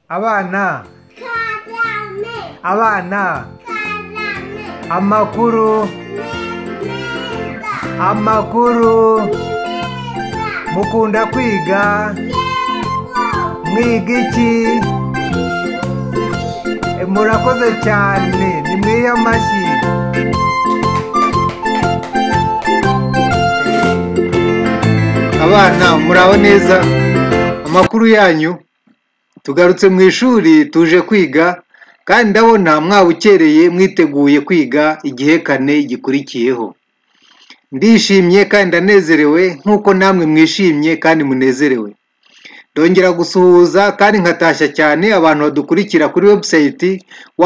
Abana. Kagame. Abana. Kagame. Amakuru. Neza. Amakuru. Neza. Mukunda kwiga. Yego. Mwiga iki? Murakoze cyane. Nimwiye amashyi. Abana muraho neza. Amakuru yanyu. Tugarutse mu ishuri tuje kwiga kandi ndabona mwabukereye mwiteguye kwiga igihekane gikurikiyeho. Ndishimye kandi ndanezerewe nk'uko namwe mwishimye kandi munezerewe. Ndongera gusuhuza kandi nkatashya cyane abantu badukurikira kuri website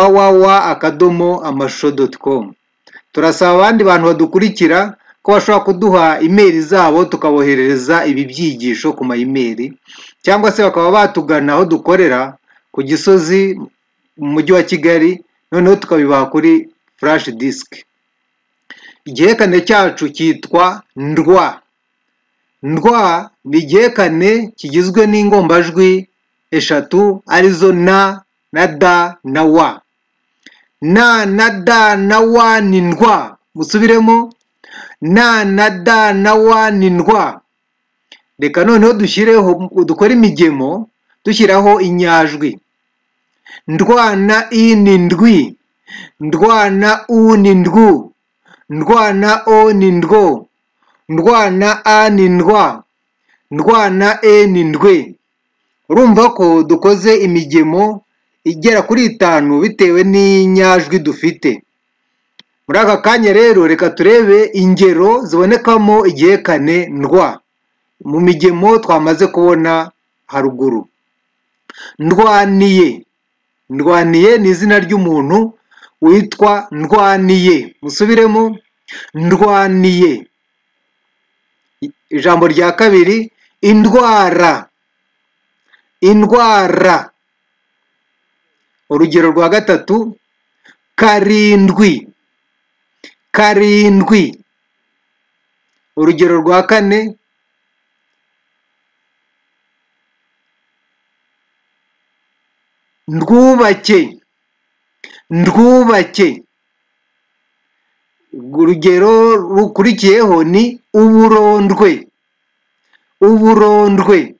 www.amashusho.com. Turasaba abandi bantu badukurikira ko bashobora kuduha email zabo tukaboherereza ibi byigisho ku ma email, cyangwa se bakaba batugana aho dukorera ku Gisozi mu mujyi wa Kigali, noneho tukabibaha kuri flash disk. Igihekane cyacu cyitwa ndwa. Ndwa ni igihekane kigizwe n'ingombajwi eshatu arizo na da na wa. Na da na wa ni ndwa. Musubiremo. Na da na wa ni ndwa. Reka noneho dukore imigemo dushyiraho inyajwi. Ndwana i ni ndwi. Ndwana u ni ndwu. Ndwana o ni ndwo. Ndwana a ni ndwa. Ndwana e ni ndwe. Urumva ko dukoze imigemo igera kuri 5 bitewe n'inyajwi dufite. Muri aka kanya rero reka turebe ingero zibonekamo igihekane ndwa mu migemo twamaze kubona haruguru. Ndwaniye. Ndwaniye ni izina ry'umuntu witwa Ndwaniye. Musubiremo. Ndwaniye. Ijambo rya kabiri, indwara. Indwara. Urugero rwa gatatu, karindwi. Karindwi. Urugero rwa kane, ndwubake. Ndwubake. Urugero rukurikiyeho ni uburondwe. Uburondwe.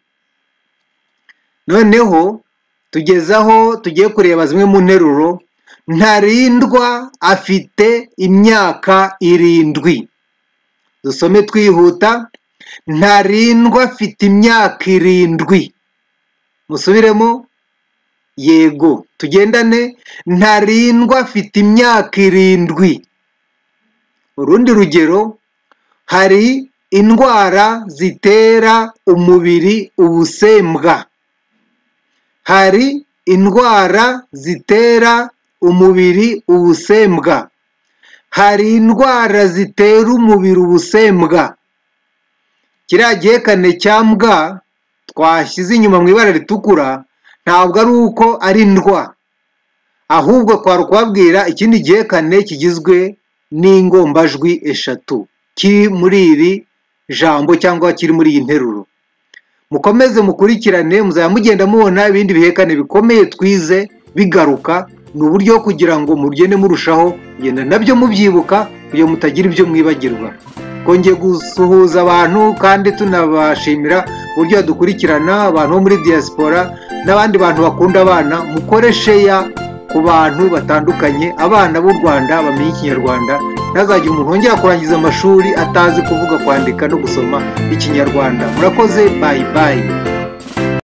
Noneho tugezaho tugiye kureba zimwe mu nteruro. Ntarindwa afite imyaka 7. Dusome twihuta. Ntarindwa afite imyaka 7. Musubiremo. Yego. Tugendane. Ntarindwa afite imyaka 7. Urundi rugero, hari indwara zitera umubiri ubusembwa. Hari indwara zitera umubiri ubusembwa. Hari indwara zitera umubiri ubusembwa. Kiriya gihekane cya mbwa twashyize inyuma mu ibara ritukura ntabwo ari uko ari ndwa, ahubwo twari kubabwira ikindi gihekane kigizwe n'ingombajwi eshatu kiri muri iri jambo cyangwa kiri muri iyi nteruro. Mukomeze mukurikirane, muzaba mugenda mubona ibindi bihekane bikomeye twize bigaruka. Ni uburyo kugira ngo mugende murushaho kugenda nabyo mubyibuka kugira mutagira ibyo mwibagirwa. Kongeye gusuhuza abantu kandi tunabashimira uburyo badukurikirana, abantu bo muri diaspora n'abandi bantu bakunda abana. Mukoreshe ya ku bantu batandukanye, abana b'u Rwanda bamenye Ikinyarwanda. Ntazagire umuntu wongera kurangiza amashuri atazi kuvuga, kwandika no gusoma Ikinyarwanda. Murakoze. Bye bye.